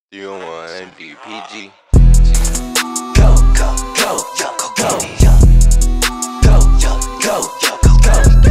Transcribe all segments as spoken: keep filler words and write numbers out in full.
three oh one D P G. Go, go, go, go, go, go, go, go, go, go, go, go, go,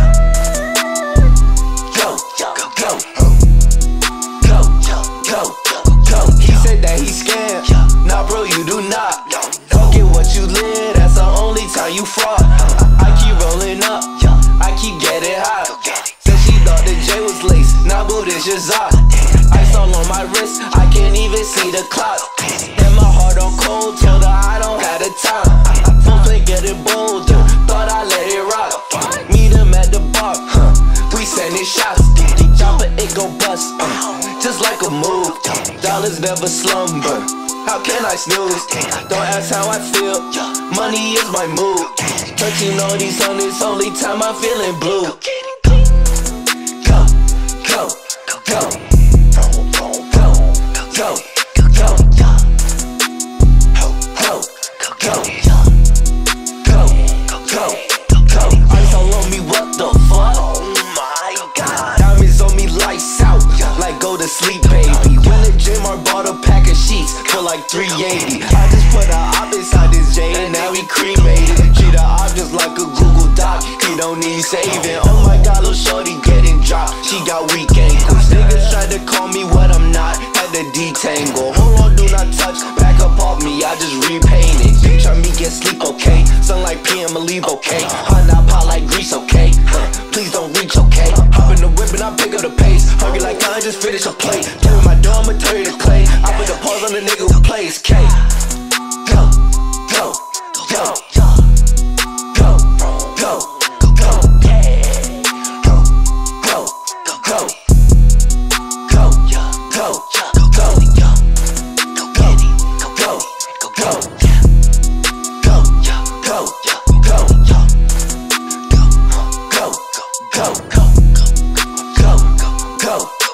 go, go, go. He said that he scared. Nah, bro, you do not. Fuck it, what you live, that's the only time you fraud. I keep rolling up, I keep getting hot. Said she thought the J was lace, nah, boo, this just up. Ice all on my wrist, I can't even see the clock. And my heart on cold, told her I don't have the time. Phone play getting bolder, thought I let it rock. Meet him at the bar, huh? We sending shots. Chopper, it go bust, uh, just like a move. Dollars never slumber, how can I snooze? Don't ask how I feel, money is my mood. Touching all these hundreds, only time I'm feeling blue. Go, go, go, go. Go, go, go, go, go, go, go, go. Ice all on me, what the fuck? Oh my god. Diamonds on me, lights out, like go to sleep, baby. When the gym, I bought a pack of sheets for like three eighty. I just put a op inside this J and now he cremated. Treat a op just like a Google Doc, he don't need saving. Oh my god, little shorty getting dropped, she got weak ankles. Niggas tried to call me what I'm not, the detangle. Hold on, do not touch, back up off me, I just repaint it. Picture me get sleep, okay? Sunlight P M, leave, okay? Hot not pot like grease, okay? Huh, please don't reach, okay? Hop in the whip and I pick up the pace. Hungry like I just finish a plate. Play with my door, I'ma turn you to clay. I put the pause on the nigga who plays K. Go, go, go, go, go, go, go, go, go, go, go, go, go. Go, go, go, go, go, go, go, go.